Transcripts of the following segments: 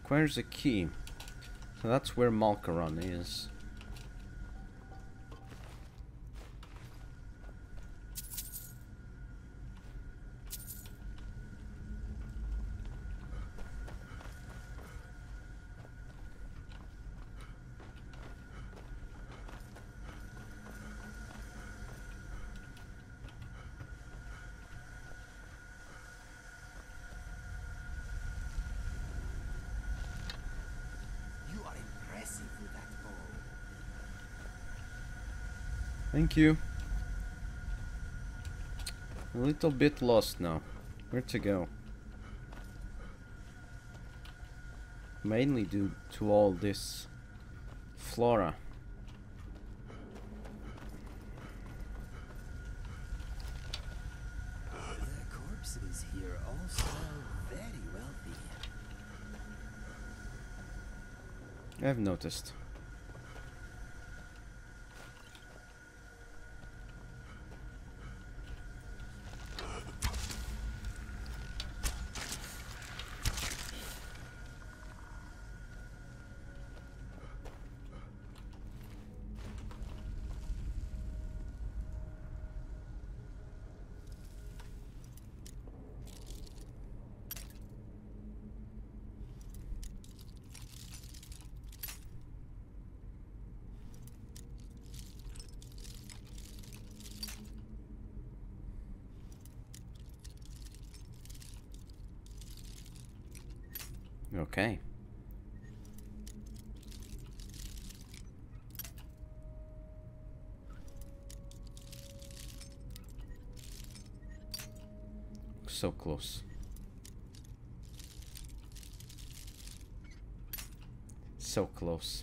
Requires a key. So that's where Malkaran is. Thank you. A little bit lost now. Where to go? Mainly due to all this flora. The corpses here all smell very wealthy. I've noticed. Okay. So close. So close.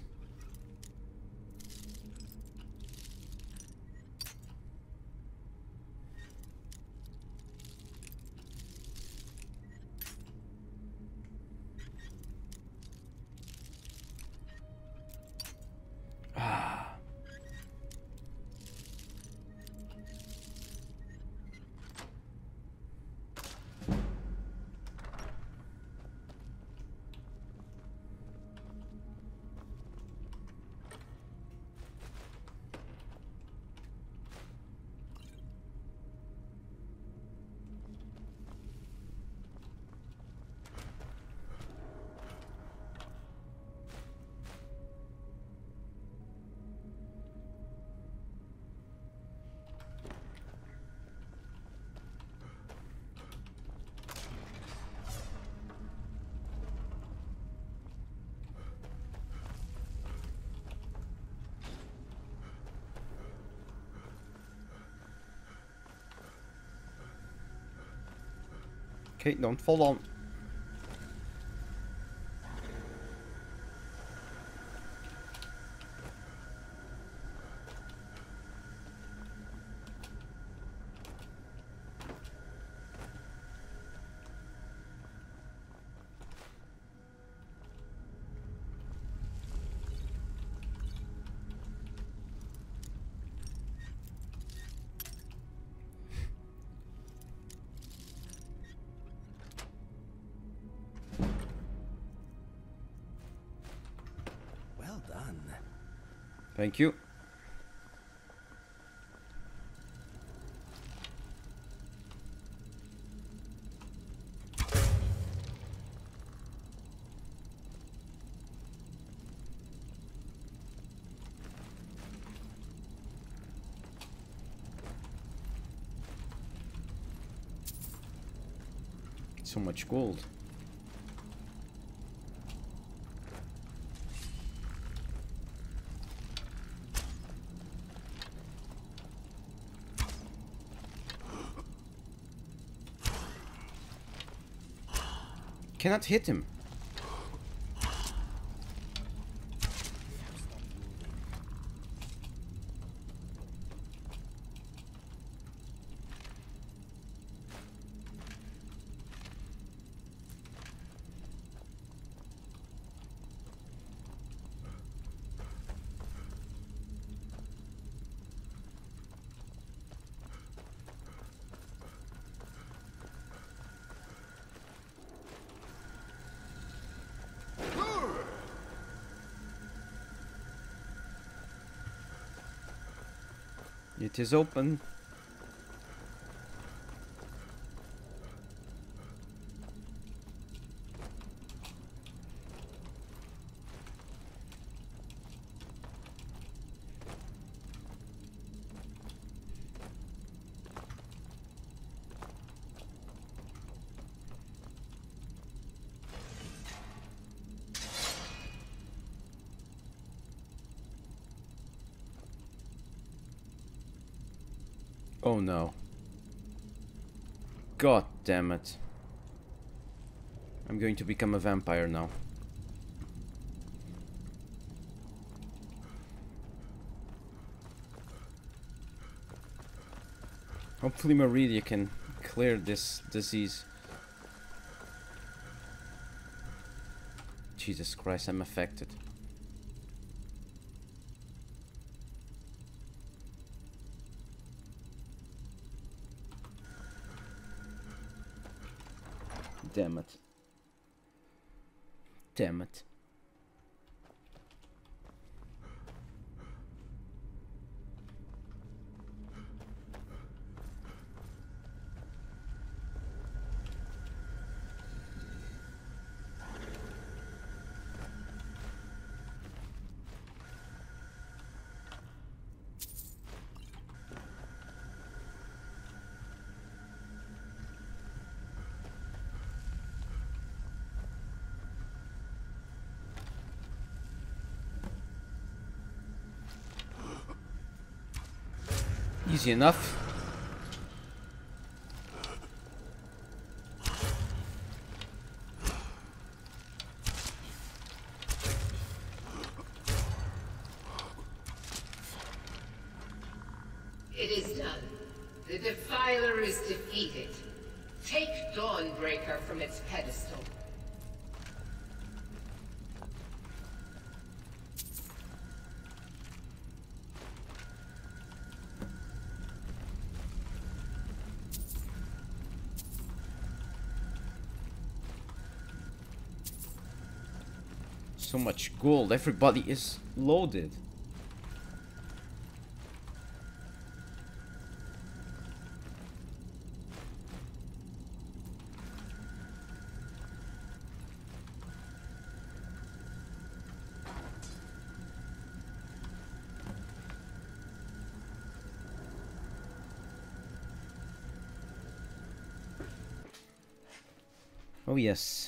Okay, don't fall on. Thank you. So much gold. Cannot hit him. It is open. Oh no. God damn it. I'm going to become a vampire now. Hopefully Merethic can clear this disease. Jesus Christ, I'm affected. Damn it. Damn it. Easy enough. It is done. The Defiler is defeated. Take Dawnbreaker from its pedestal. So much gold. Everybody is loaded. Oh yes.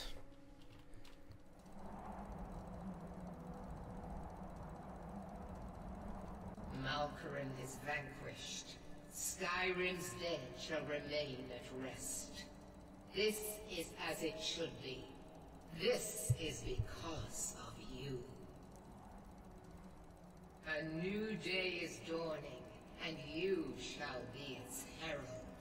Malkoran is vanquished. Skyrim's dead shall remain at rest. This is as it should be. This is because of you. A new day is dawning, and you shall be its herald.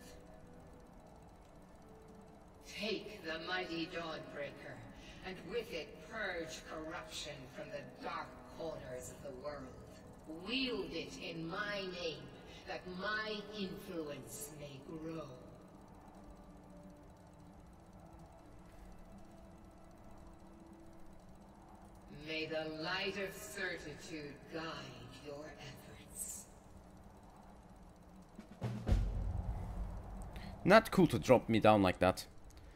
Take the mighty Dawnbreaker, and with it purge corruption from the dark corners of the world. Wield it in my name, that my influence may grow. May the light of certitude guide your efforts. Not cool to drop me down like that.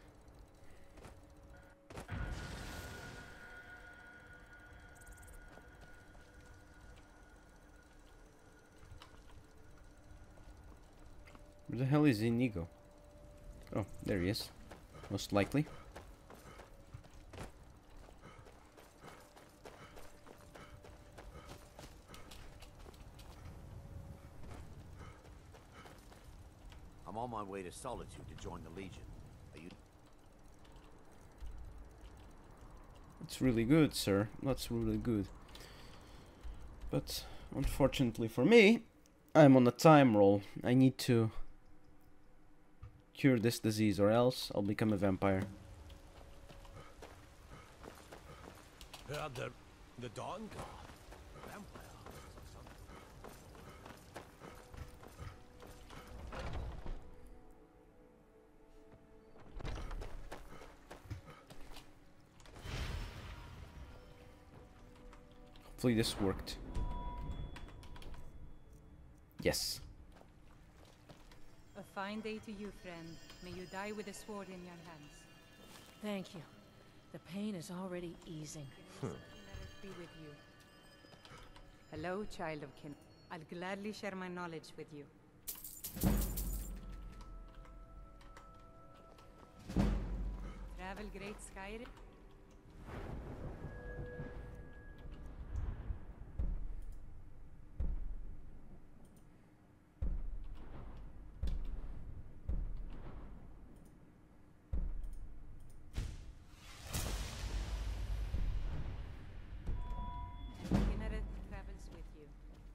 Where the hell is Inigo? Oh, there he is. Most likely. I'm on my way to Solitude to join the Legion. Are you? That's really good, sir. That's really good. But unfortunately for me, I'm on a time roll. I need to cure this disease or else I'll become a vampire. The Dawn God. Vampire. Hopefully this worked. Yes. fine day to you, friend. May you die with a sword in your hands. Thank you. The pain is already easing. Mereth be with you. Hello, child of kin. I'll gladly share my knowledge with you. Travel great Skyrim? Mereth travels with you.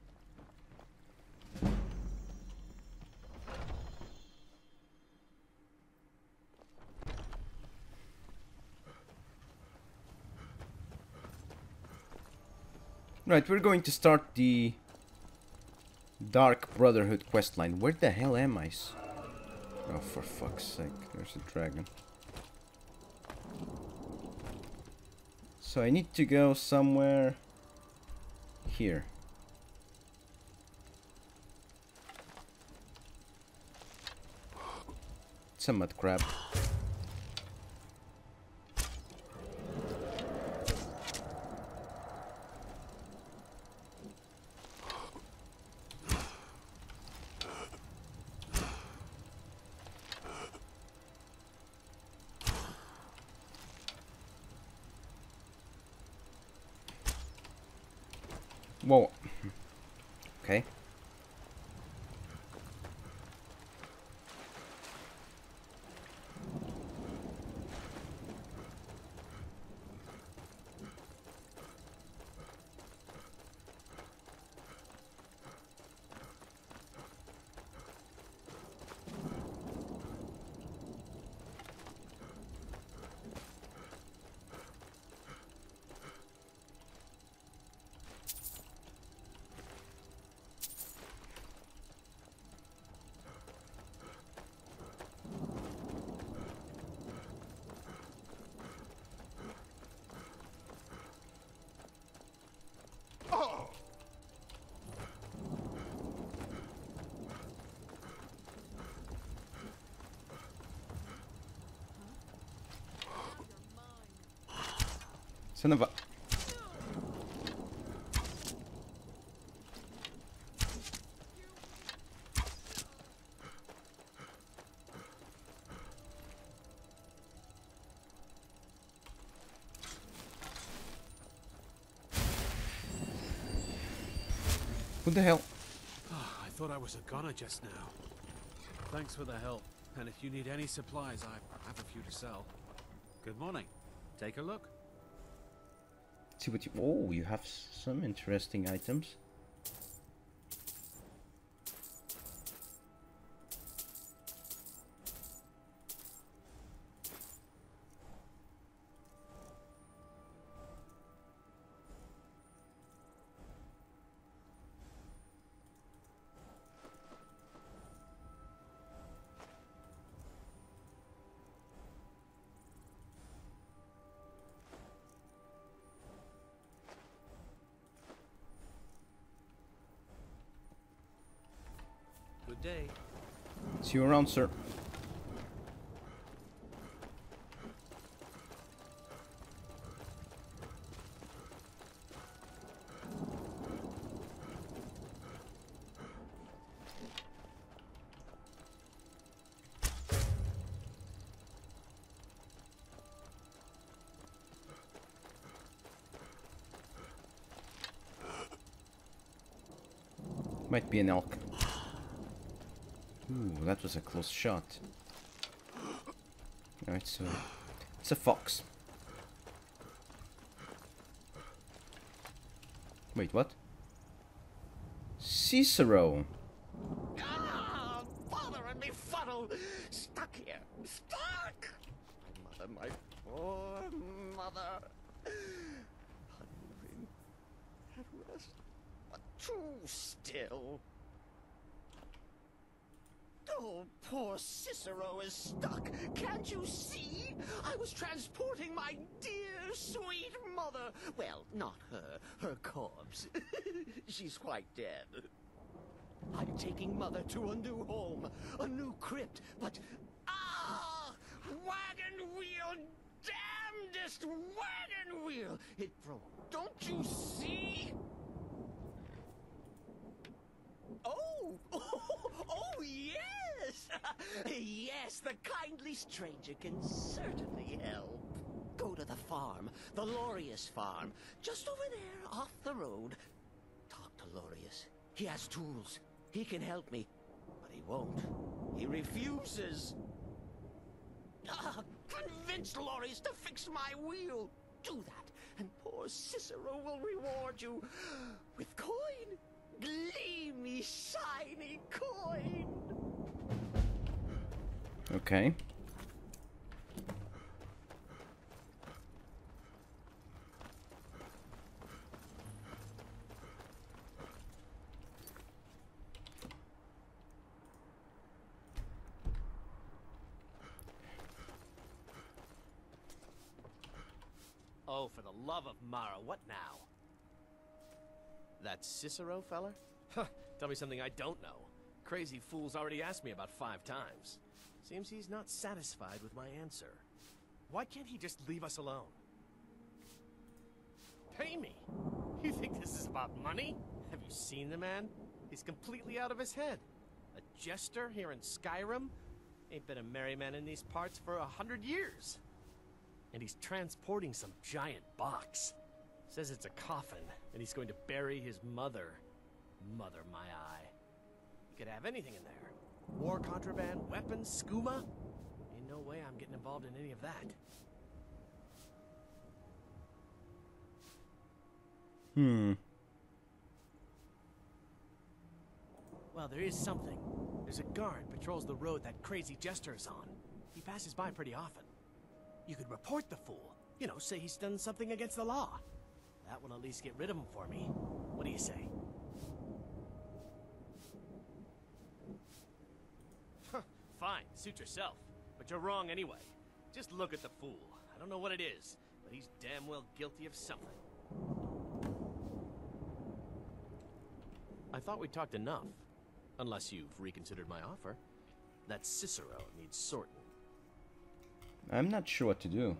Right, we're going to start the Dark Brotherhood questline. Where the hell am I? Oh, for fuck's sake, there's a dragon. So I need to go somewhere here. It's a mud crab. Whoa. Okay. Son of a... Who the hell? I thought I was a gunner just now. Thanks for the help. And if you need any supplies, I have a few to sell. Good morning. Take a look. See what you... Oh, you have some interesting items. Good day. See you around, sir. Might be an elk. Ooh, that was a close shot. No, it's a fox. Wait, what? Cicero. Ah, bother and me funnel! Stuck here! Stuck! My poor mother! Unmoving. At rest. But too still. Oh, poor Cicero is stuck. Can't you see? I was transporting my dear, sweet mother. Well, not her. Her corpse. She's quite dead. I'm taking Mother to a new home, a new crypt, but... Ah! Wagon wheel! Damnedest wagon wheel! It broke. Don't you see? Oh! Oh, yes! Yes, the kindly stranger can certainly help. Go to the farm, the Lorius farm, just over there off the road. Talk to Lorius. He has tools. He can help me. But he won't. He refuses. Convince Lorius to fix my wheel. Do that, and poor Cicero will reward you with coin. Gleamy, shiny coin. Okay. Oh, for the love of Mara, what now? That Cicero feller? Huh, tell me something I don't know. Crazy fool's already asked me about 5 times. Seems he's not satisfied with my answer. Why can't he just leave us alone? Pay me? You think this is about money? Have you seen the man? He's completely out of his head. A jester here in Skyrim? Ain't been a merry man in these parts for 100 years. And he's transporting some giant box. Says it's a coffin, and he's going to bury his mother. Mother, my eye. You could have anything in there. War contraband, weapons, skooma. Ain't no way I'm getting involved in any of that. Well, there is something. There's a guard patrols the road that crazy jester is on. He passes by pretty often. You could report the fool. You know, say he's done something against the law. That will at least get rid of him for me. What do you say? Fine, suit yourself. But you're wrong anyway. Just look at the fool. I don't know what it is, but he's damn well guilty of something. I thought we talked enough. Unless you've reconsidered my offer. That Cicero needs sorting. I'm not sure what to do.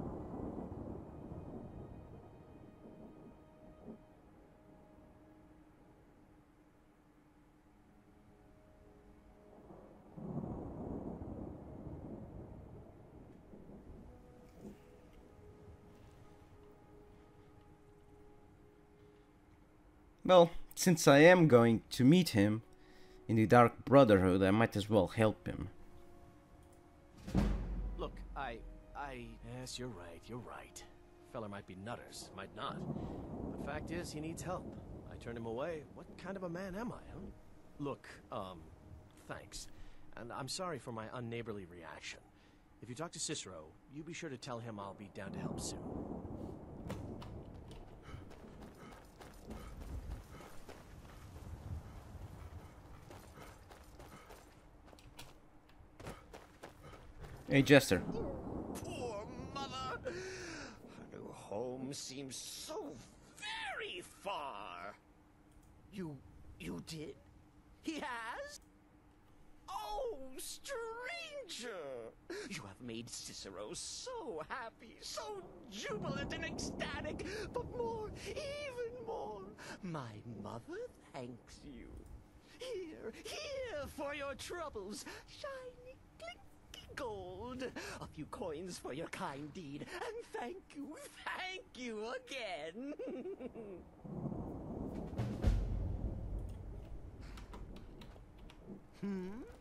Well, since I am going to meet him in the Dark Brotherhood, I might as well help him. Look, Yes, you're right. Feller might be nutters, might not. But fact is, he needs help. I turned him away. What kind of a man am I, huh? Look, thanks. And I'm sorry for my unneighborly reaction. If you talk to Cicero, you be sure to tell him I'll be down to help soon. Hey, Jester. Poor mother. Her new home seems so very far. You did? He has? Oh, stranger! You have made Cicero so happy, so jubilant and ecstatic, but more, even more, my mother thanks you. Here for your troubles, shiny, clinky gold, a few coins for your kind deed, and thank you again. Hmm?